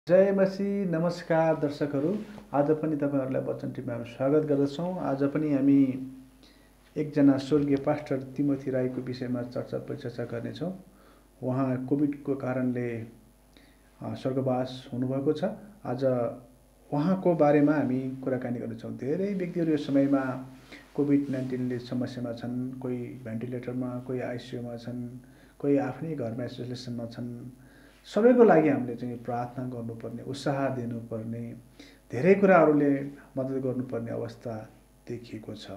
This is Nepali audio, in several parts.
जय मसी नमस्कार दर्शकहरू। आज पनि तपाईहरुलाई वचन टिपीमा स्वागत गर्दछौँ। आज पनि हामी एकजना स्वर्गीय पास्टर तिमोथी राईको विषयमा परिचर्चा गर्नेछौँ। उहाँ कोभिडको कारणले स्वर्गवास हुनुभएको छ। आज उहाँको बारेमा हामी कुराकानी गर्नेछौँ। धेरै व्यक्तिहरू यस समयमा कोभिड-19ले समस्यामा छन्। कोही भेन्टिलेटरमा, कोही आइसियुमा छन्, कोही आफ्नै घरमा आइसोलेसनमा छन्। सबैको लागि हामीले चाहिँ प्रार्थना गर्नुपर्ने, उत्साह दिनुपर्ने, धेरै कुराहरूले मद्दत गर्नुपर्ने अवस्था देखिएको छ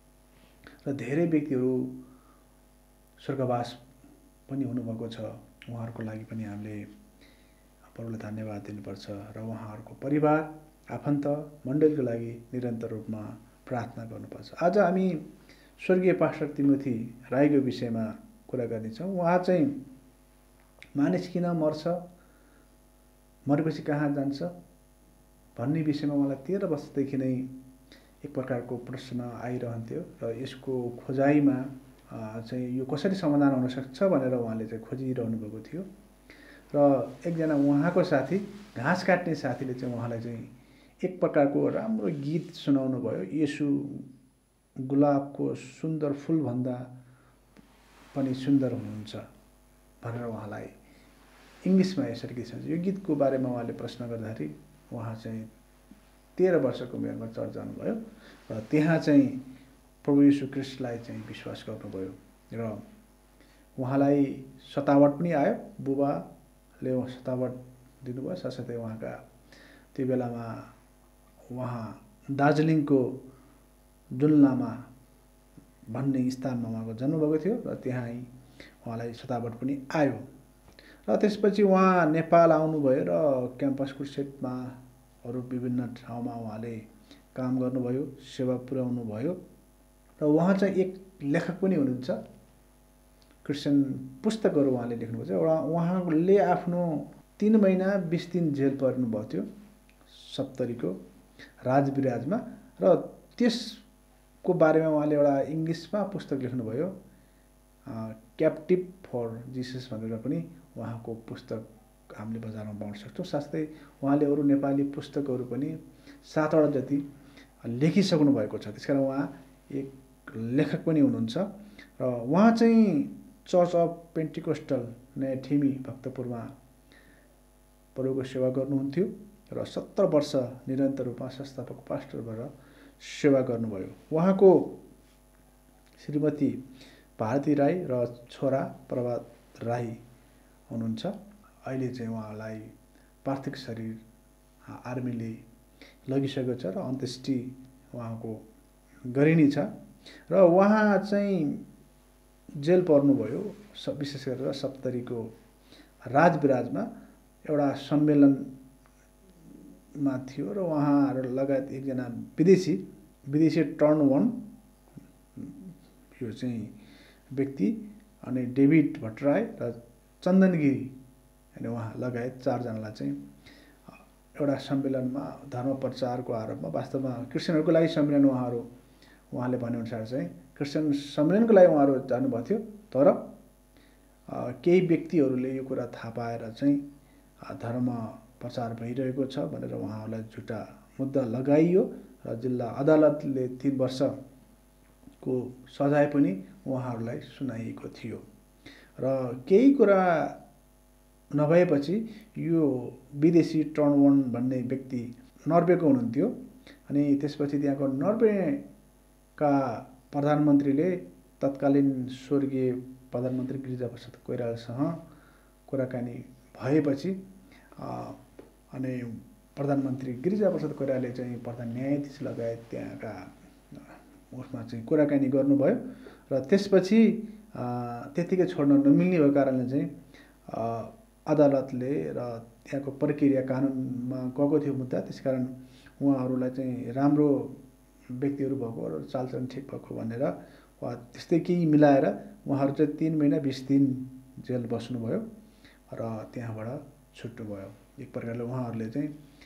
र धेरै व्यक्तिहरू स्वर्गवास पनि हुनुभएको छ। उहाँहरूको लागि पनि हामीले प्रभुलाई धन्यवाद दिनुपर्छ र उहाँहरूको परिवार, आफन्त, मण्डलीको लागि निरन्तर रूपमा प्रार्थना गर्नुपर्छ। आज हामी स्वर्गीय पास्टर तिमोथी राईको विषयमा कुरा गर्नेछौँ। उहाँ चाहिँ मानिस किन मर्छ, मरेपछि कहाँ जान्छ भन्ने विषयमा मलाई 13 वर्षदेखि नै एक प्रकारको प्रश्न आइरहन्थ्यो र यसको खोजाइमा चाहिँ यो कसरी समाधान हुन सक्छ भनेर उहाँले चाहिँ खोजिरहनु भएको थियो। र एकजना उहाँको साथी, घाँस काट्ने साथीले चाहिँ उहाँलाई चाहिँ एक प्रकारको राम्रो गीत सुनाउनु भयो। येशू गुलाबको सुन्दर फूलभन्दा पनि सुन्दर हुनुहुन्छ भनेर उहाँलाई इङ्ग्लिसमा यसरी गीत सुन्छ। यो गीतको बारेमा उहाँले प्रश्न गर्दाखेरि उहाँ चाहिँ 13 वर्षको उमेरमा चर्च जानुभयो र त्यहाँ चाहिँ प्रभु येशू ख्रीष्टलाई चाहिँ विश्वास गर्नुभयो र उहाँलाई सतावट पनि आयो। बुबाले सतावट दिनुभयो। साथसाथै उहाँका त्यो बेलामा उहाँ दार्जिलिङको जुल्लामा भन्ने स्थानमा उहाँको जन्म भएको थियो र त्यहाँ उहाँलाई सतावट पनि आयो र त्यसपछि उहाँ नेपाल आउनुभयो र क्याम्पस क्रुसेडमा अरू विभिन्न ठाउँमा उहाँले काम गर्नुभयो, सेवा पुर्याउनु भयो र उहाँ चाहिँ एक लेखक पनि हुनुहुन्छ। क्रिस्चियन पुस्तकहरू उहाँले लेख्नुभएको छ। उहाँले आफ्नो 3 महिना 20 दिन जेल पर्नुभएको थियो सप्तरीको राजविराजमा र त्यसको बारेमा उहाँले एउटा इङ्ग्लिसमा पुस्तक लेख्नुभयो, क्याप्टिभ फर जिसस भनेर पनि उहाँको पुस्तक हामीले बजारमा पाउन सक्छौँ। साथै उहाँले अरू नेपाली पुस्तकहरू पनि 7वटा जति लेखिसक्नु भएको छ। त्यसकारण उहाँ एक लेखक पनि हुनुहुन्छ र उहाँ चाहिँ चर्च अफ पेन्टिकोस्टल नयाँ ठिमी भक्तपुरमा प्रभुको सेवा गर्नुहुन्थ्यो र 70 वर्ष निरन्तर रूपमा संस्थापक पास्टर भएर सेवा गर्नुभयो। उहाँको श्रीमती भारती राई र छोरा प्रभात राई हुनुहुन्छ। अहिले चाहिँ उहाँलाई पार्थिव शरीर आर्मीले लगिसकेको छ र अन्त्येष्टि उहाँको गरिने छ र उहाँ चाहिँ जेल पर्नुभयो विशेष गरेर सप्तरीको राजविराजमा एउटा सम्मेलनमा थियो र उहाँहरू लगायत एकजना विदेशी टर्न 1 यो चाहिँ व्यक्ति अनि डेभिड भट्टराई र चन्दनगिरी अनि उहाँ लगायत 4 जनालाई चाहिँ एउटा सम्मेलनमा धर्म प्रचारको आरोपमा, वास्तवमा क्रिस्चियनहरूको लागि सम्मेलन उहाँले भनेअनुसार चाहिँ क्रिस्चियन सम्मेलनको लागि उहाँहरू जानुभएको थियो। तर केही व्यक्तिहरूले यो कुरा थाहा पाएर चाहिँ धर्म प्रचार भइरहेको छ भनेर उहाँहरूलाई झुटा मुद्दा लगाइयो र जिल्ला अदालतले 3 वर्षको सजाय पनि उहाँहरूलाई सुनाइएको थियो र केही कुरा नभएपछि यो विदेशी टर्न 1 भन्ने व्यक्ति नर्वेको हुनुहुन्थ्यो अनि त्यसपछि त्यहाँको नर्वेका प्रधानमन्त्रीले तत्कालीन स्वर्गीय प्रधानमन्त्री गिरिजाप्रसाद कोइरालासँग कुराकानी भएपछि अनि प्रधानमन्त्री गिरिजाप्रसाद कोइरालाले चाहिँ प्रधान न्यायाधीश लगायत त्यहाँका उसमा चाहिँ कुराकानी गर्नुभयो र त्यसपछि त्यतिकै छोड्न नमिल्ने भएको कारणले चाहिँ अदालतले र त्यहाँको प्रक्रिया कानुनमा गएको थियो मुद्दा। त्यसकारण उहाँहरूलाई चाहिँ राम्रो व्यक्तिहरू भएको र चालचलन ठिक भएको भनेर त्यस्तै केही मिलाएर उहाँहरू चाहिँ 3 महिना 20 दिन जेल बस्नुभयो र त्यहाँबाट छुट्नुभयो। एक प्रकारले उहाँहरूले चाहिँ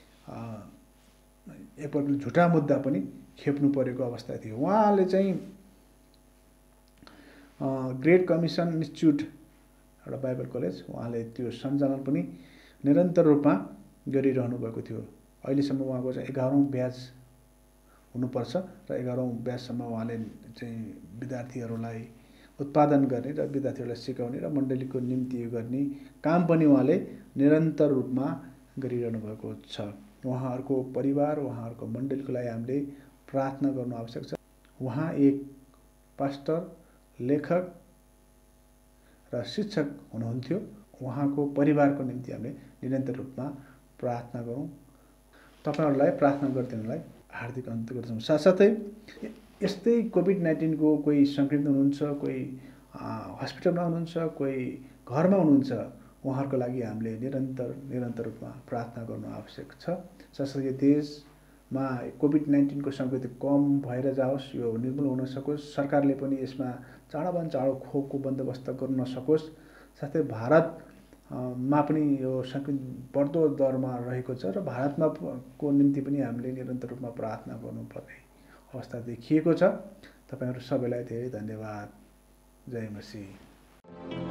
एक प्रकारले झुटा मुद्दा पनि खेप्नु परेको अवस्था थियो। उहाँले चाहिँ ग्रेट कमिसन इन्स्टिच्युट एउटा बाइबल कलेज उहाँले त्यो सञ्चालन पनि निरन्तर रूपमा गरिरहनु भएको थियो। अहिलेसम्म उहाँको चाहिँ 11औं ब्याच हुनुपर्छ र 11औं ब्याचसम्म उहाँले चाहिँ विद्यार्थीहरूलाई उत्पादन गर्ने र विद्यार्थीहरूलाई सिकाउने र मण्डलीको निम्ति गर्ने काम पनि उहाँले निरन्तर रूपमा गरिरहनु भएको छ। उहाँहरूको परिवार, उहाँहरूको मण्डलीको लागि हामीले प्रार्थना गर्नु आवश्यक छ। उहाँ एक पास्टर, लेखक र शिक्षक हुनुहुन्थ्यो। उहाँको परिवारको निम्ति हामीले निरन्तर रूपमा प्रार्थना गरौँ। तपाईहरुलाई प्रार्थना गरिदिनुलाई हार्दिक अनुरोध गर्दछौँ। साथसाथै यस्तै कोभिड-19 को कोही संक्रमित हुनुहुन्छ, कोही हस्पिटलमा हुनुहुन्छ, कोही घरमा हुनुहुन्छ, उहाँहरूको लागि हामीले निरन्तर रूपमा प्रार्थना गर्नु आवश्यक छ। साथसाथै यो देशमा कोभिड-19 को संक्रमित कम भएर जाओस्, यो निर्मूल हुन सकोस्, सरकारले पनि यसमा चाँडोभन्दा चाँडो खोपको बन्दोबस्त गर्न सकोस्। साथै भारतमा पनि यो संक्रमित बढ्दो दरमा रहेको छ र भारतमा को निम्ति पनि हामीले निरन्तर रूपमा प्रार्थना गर्नुपर्ने अवस्था देखिएको छ। तपाईहरु सबैलाई धेरै धन्यवाद। जय मसीह।